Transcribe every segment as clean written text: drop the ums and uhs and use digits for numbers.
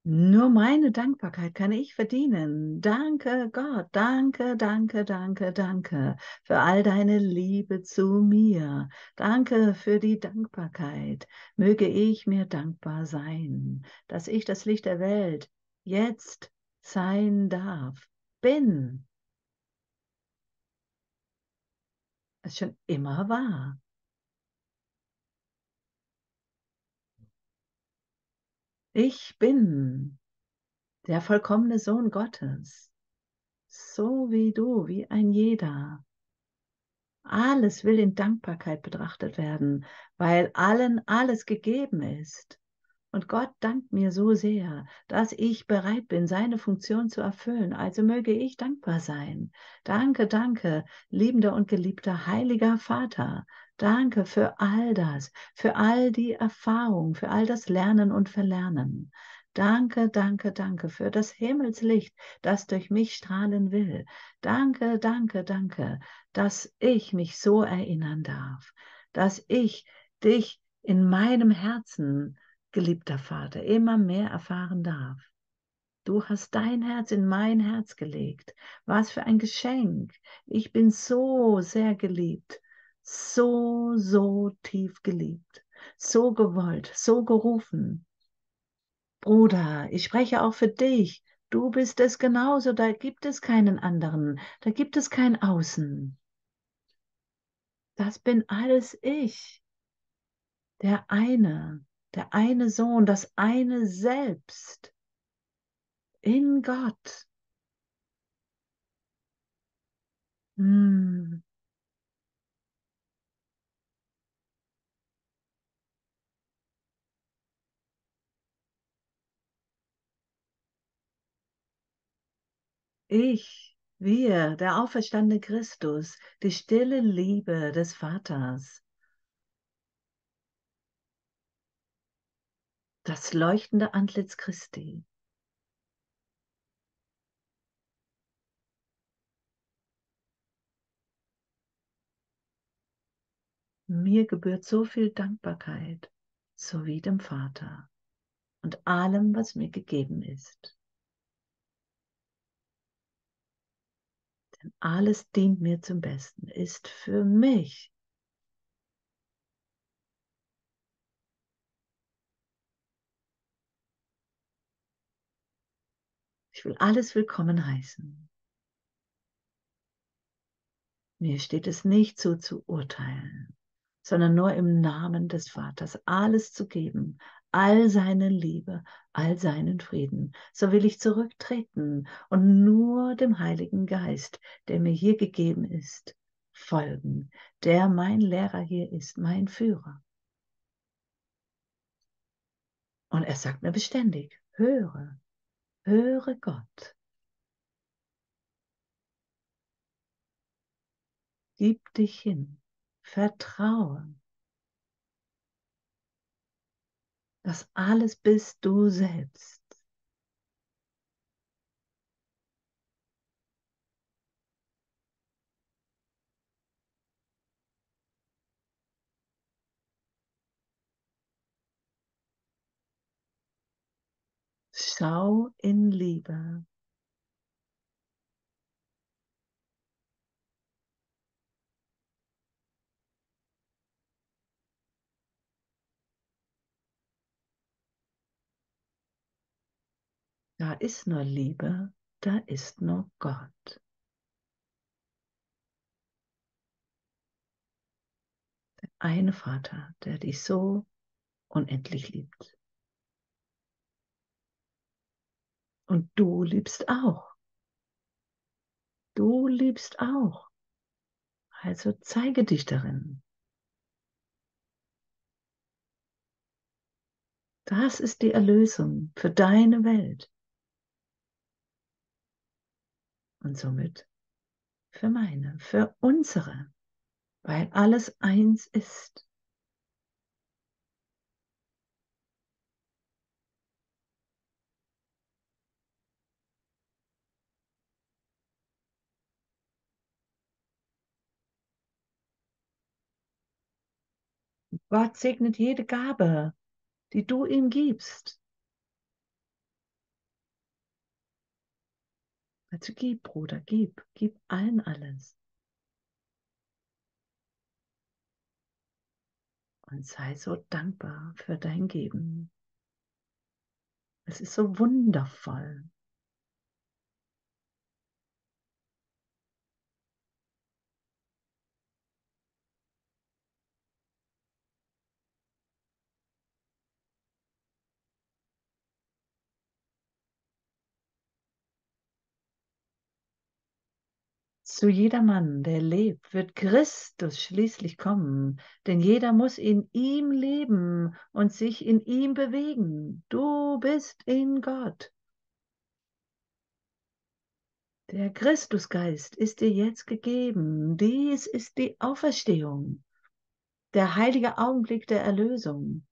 Nur meine Dankbarkeit kann ich verdienen. Danke Gott, danke, danke, danke, danke für all deine Liebe zu mir. Danke für die Dankbarkeit. Möge ich mir dankbar sein, dass ich das Licht der Welt jetzt sein darf. Bin es schon immer war. Ich bin der vollkommene Sohn Gottes, so wie du, wie ein jeder. Alles will in Dankbarkeit betrachtet werden, weil allen alles gegeben ist. Und Gott dankt mir so sehr, dass ich bereit bin, seine Funktion zu erfüllen. Also möge ich dankbar sein. Danke, danke, liebender und geliebter heiliger Vater. Danke für all das, für all die Erfahrung, für all das Lernen und Verlernen. Danke, danke, danke für das Himmelslicht, das durch mich strahlen will. Danke, danke, danke, dass ich mich so erinnern darf, dass ich dich in meinem Herzen, geliebter Vater, immer mehr erfahren darf. Du hast dein Herz in mein Herz gelegt. Was für ein Geschenk. Ich bin so sehr geliebt, so, so tief geliebt, so gewollt, so gerufen. Bruder, ich spreche auch für dich. Du bist es genauso, da gibt es keinen anderen, da gibt es kein Außen. Das bin alles ich, der eine Sohn, das eine Selbst in Gott. Hm. Wir, der auferstandene Christus, die stille Liebe des Vaters, das leuchtende Antlitz Christi. Mir gebührt so viel Dankbarkeit, sowie dem Vater und allem, was mir gegeben ist. Denn alles dient mir zum Besten, ist für mich. Ich will alles willkommen heißen. Mir steht es nicht zu urteilen, sondern nur im Namen des Vaters alles zu geben, all seine Liebe, all seinen Frieden. So will ich zurücktreten und nur dem Heiligen Geist, der mir hier gegeben ist, folgen, der mein Lehrer hier ist, mein Führer. Und er sagt mir beständig, höre, höre Gott, gib dich hin, vertraue, das alles bist du selbst. Schau in Liebe. Da ist nur Liebe, da ist nur Gott. Der eine Vater, der dich so unendlich liebt. Und du liebst auch. Du liebst auch. Also zeige dich darin. Das ist die Erlösung für deine Welt und somit für meine, für unsere, weil alles eins ist. Gott segnet jede Gabe, die du ihm gibst. Also gib, Bruder, gib allen alles. Und sei so dankbar für dein Geben. Es ist so wundervoll. Zu jedermann, der lebt, wird Christus schließlich kommen, denn jeder muss in ihm leben und sich in ihm bewegen. Du bist in Gott. Der Christusgeist ist dir jetzt gegeben. Dies ist die Auferstehung, der heilige Augenblick der Erlösung.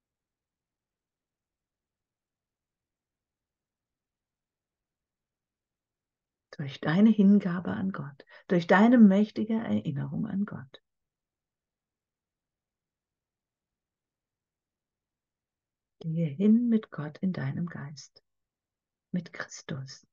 Durch deine Hingabe an Gott, durch deine mächtige Erinnerung an Gott. Gehe hin mit Gott in deinem Geist, mit Christus.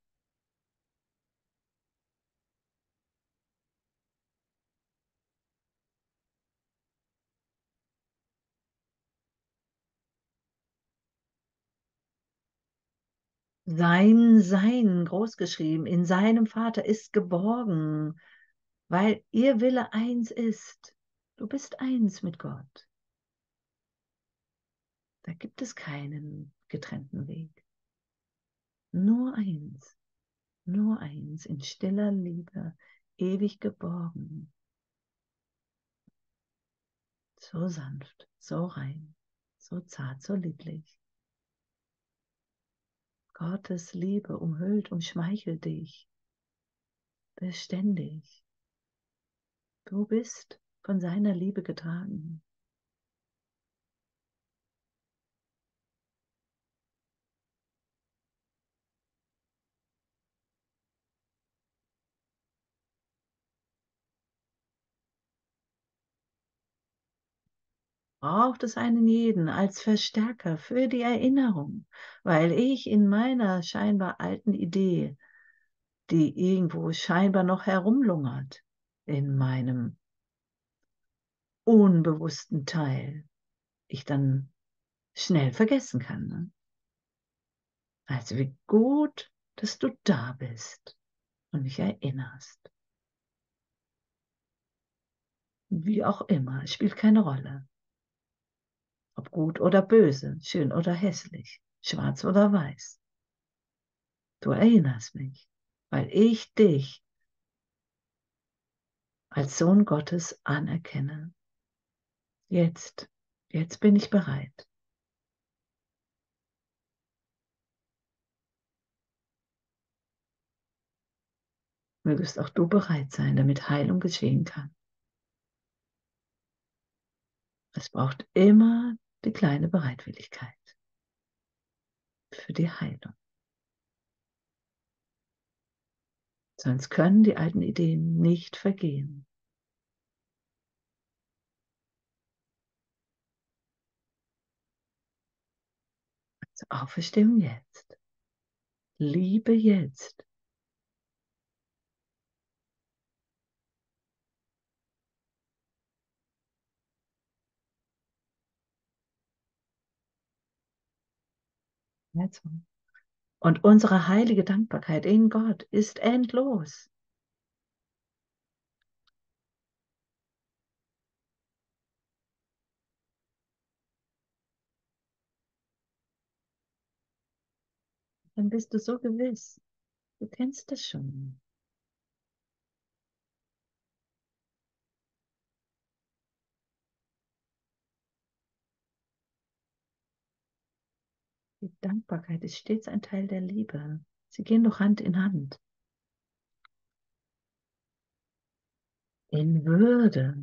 Sein, großgeschrieben, in seinem Vater ist geborgen, weil ihr Wille eins ist. Du bist eins mit Gott. Da gibt es keinen getrennten Weg. Nur eins in stiller Liebe, ewig geborgen. So sanft, so rein, so zart, so lieblich. Gottes Liebe umhüllt, umschmeichelt dich beständig. Du bist von seiner Liebe getragen. Braucht es einen jeden als Verstärker für die Erinnerung, weil ich in meiner scheinbar alten Idee, die irgendwo scheinbar noch herumlungert, in meinem unbewussten Teil, ich dann schnell vergessen kann. Ne? Also wie gut, dass du da bist und mich erinnerst. Wie auch immer, es spielt keine Rolle. Ob gut oder böse, schön oder hässlich, schwarz oder weiß. Du erinnerst mich, weil ich dich als Sohn Gottes anerkenne. Jetzt bin ich bereit. Mögest auch du bereit sein, damit Heilung geschehen kann. Es braucht immer die kleine Bereitwilligkeit für die Heilung. Sonst können die alten Ideen nicht vergehen. Also Auferstehung jetzt. Liebe jetzt. Jetzt. Und unsere heilige Dankbarkeit in Gott ist endlos. Dann bist du so gewiss. Du kennst das schon. Die Dankbarkeit ist stets ein Teil der Liebe. Sie gehen doch Hand in Hand. In Würde.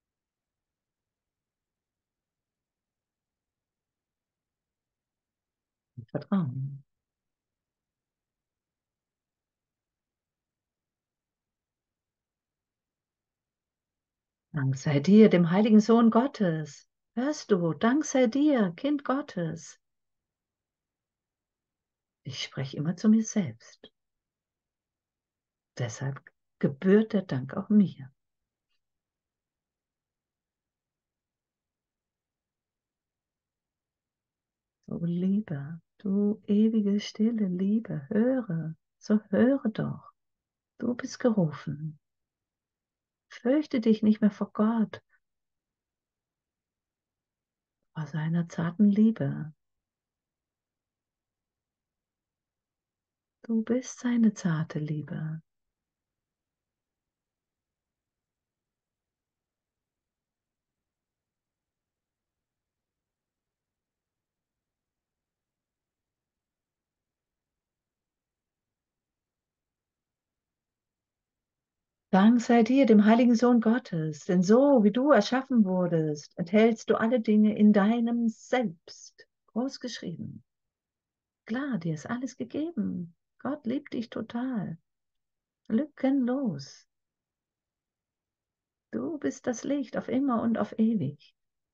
Und Vertrauen. Dank sei dir, dem heiligen Sohn Gottes. Hörst du? Dank sei dir, Kind Gottes. Ich spreche immer zu mir selbst. Deshalb gebührt der Dank auch mir. O Liebe, du ewige stille Liebe, höre, so höre doch, du bist gerufen. Fürchte dich nicht mehr vor Gott, vor seiner zarten Liebe. Du bist seine zarte Liebe. Dank sei dir, dem heiligen Sohn Gottes, denn so wie du erschaffen wurdest, enthältst du alle Dinge in deinem Selbst. Groß geschrieben. Klar, dir ist alles gegeben. Gott liebt dich total. Lückenlos. Du bist das Licht auf immer und auf ewig.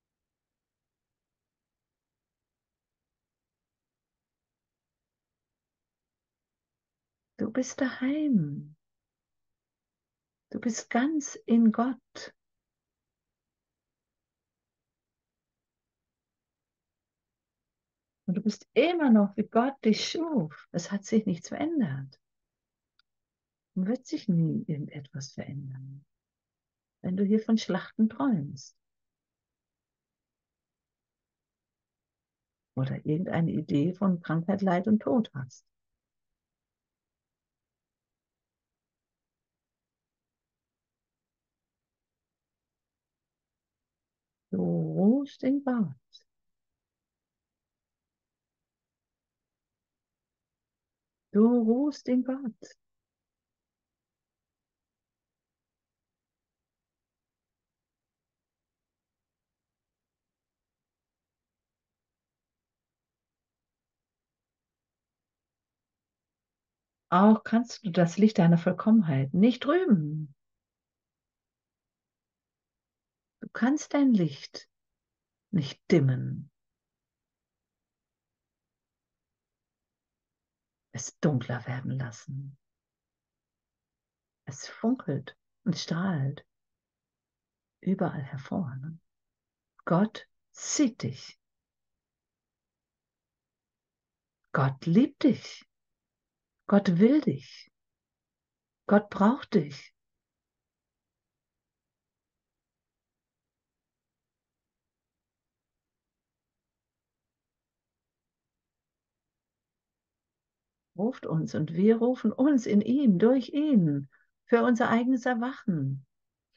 Du bist daheim. Du bist ganz in Gott. Und du bist immer noch, wie Gott dich schuf. Es hat sich nichts verändert. Und wird sich nie irgendetwas verändern, wenn du hier von Schlachten träumst. Oder irgendeine Idee von Krankheit, Leid und Tod hast. Du ruhst in Gott. Du ruhst in Gott. Auch kannst du das Licht deiner Vollkommenheit nicht trüben. Du kannst dein Licht nicht dimmen, es dunkler werden lassen. Es funkelt und strahlt überall hervor. Ne? Gott sieht dich. Gott liebt dich. Gott will dich. Gott braucht dich. Ruft uns und wir rufen uns in ihm, durch ihn, für unser eigenes Erwachen.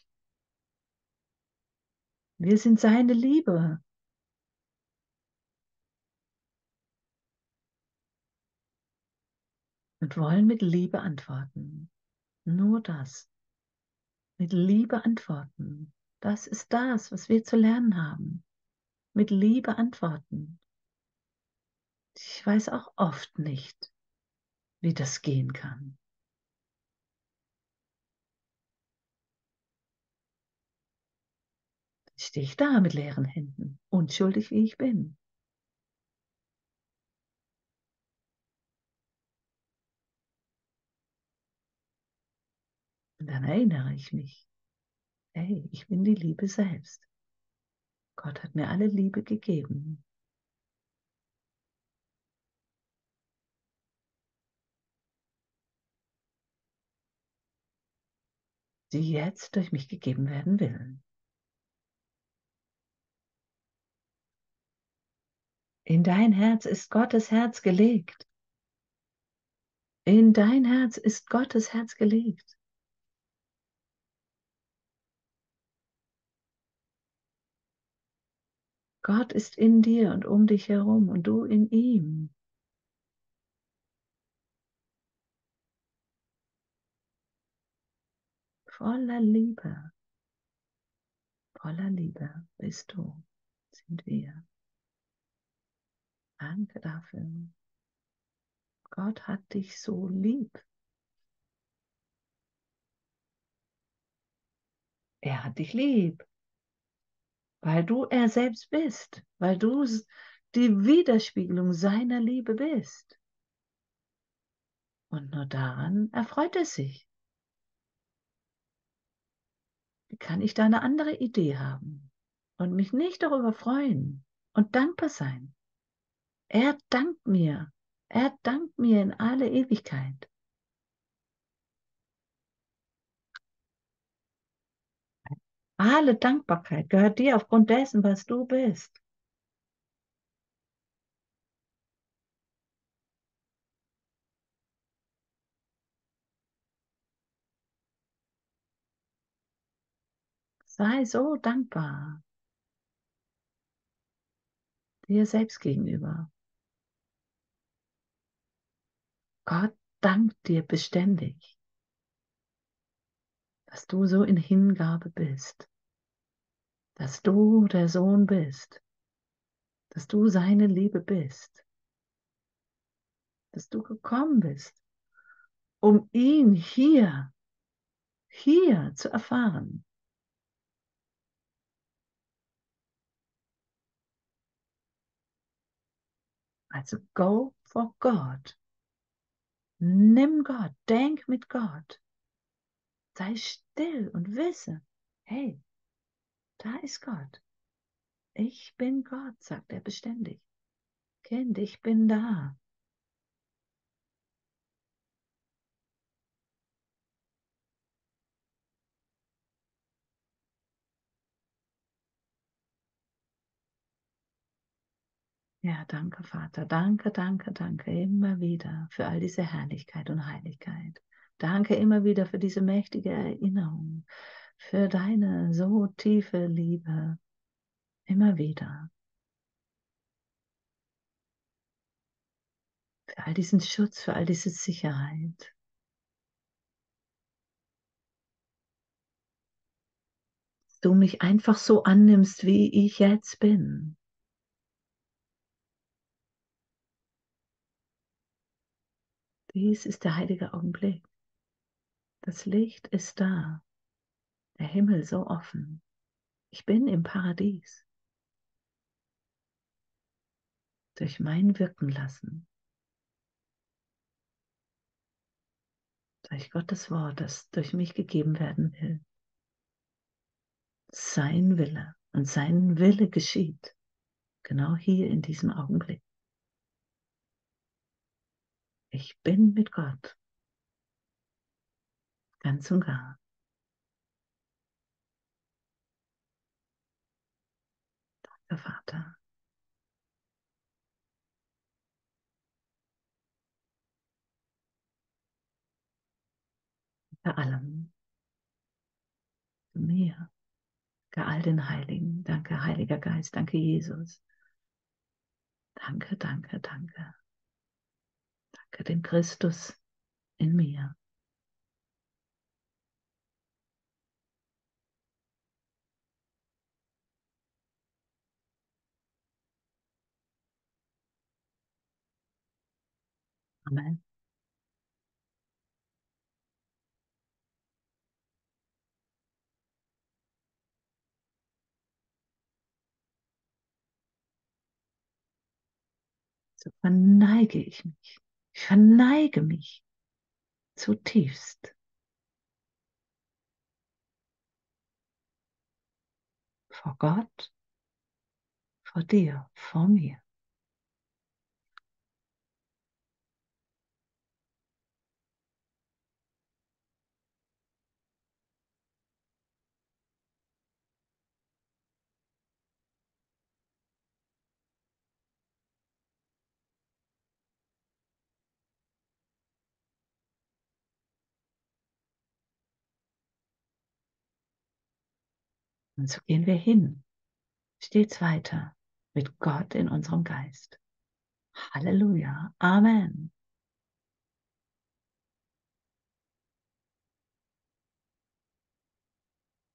Wir sind seine Liebe. Und wollen mit Liebe antworten. Nur das. Mit Liebe antworten. Das ist das, was wir zu lernen haben. Mit Liebe antworten. Ich weiß auch oft nicht, wie das gehen kann. Dann stehe ich da mit leeren Händen, unschuldig wie ich bin. Und dann erinnere ich mich, hey, ich bin die Liebe selbst. Gott hat mir alle Liebe gegeben. Die jetzt durch mich gegeben werden will. In dein Herz ist Gottes Herz gelegt. In dein Herz ist Gottes Herz gelegt. Gott ist in dir und um dich herum und du in ihm. Voller Liebe bist du, sind wir. Danke dafür. Gott hat dich so lieb. Er hat dich lieb, weil du er selbst bist, weil du die Widerspiegelung seiner Liebe bist. Und nur daran erfreut er sich. kann ich da eine andere Idee haben und mich nicht darüber freuen und dankbar sein. Er dankt mir. Er dankt mir in alle Ewigkeit. Alle Dankbarkeit gehört dir aufgrund dessen, was du bist. Sei so dankbar dir selbst gegenüber. Gott dankt dir beständig, dass du so in Hingabe bist, dass du der Sohn bist, dass du seine Liebe bist, dass du gekommen bist, um ihn hier zu erfahren. Also go for God. Nimm Gott, denk mit Gott. Sei still und wisse, hey, da ist Gott. Ich bin Gott, sagt er beständig. Kind, ich bin da. Ja, danke, Vater. Danke, danke, danke immer wieder für all diese Herrlichkeit und Heiligkeit. Danke immer wieder für diese mächtige Erinnerung, für deine so tiefe Liebe. Immer wieder. Für all diesen Schutz, für all diese Sicherheit. Dass du mich einfach so annimmst, wie ich jetzt bin. Dies ist der heilige Augenblick. Das Licht ist da. Der Himmel so offen. Ich bin im Paradies. Durch mein Wirken lassen. Durch Gottes Wort, das durch mich gegeben werden will. Sein Wille. Und sein Wille geschieht. Genau hier in diesem Augenblick. Ich bin mit Gott. Ganz und gar. Danke, Vater. Für allem. Für mir. Für all den Heiligen. Danke, Heiliger Geist. Danke, Jesus. Danke, danke, danke. Danke dem Christus in mir. Amen. So verneige ich mich. Ich verneige mich zutiefst vor Gott, vor dir, vor mir. Und so gehen wir hin, stets weiter mit Gott in unserem Geist. Halleluja. Amen.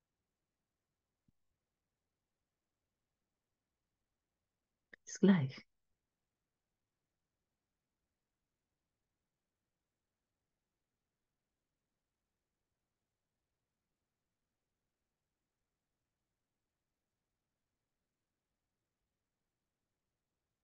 Bis gleich.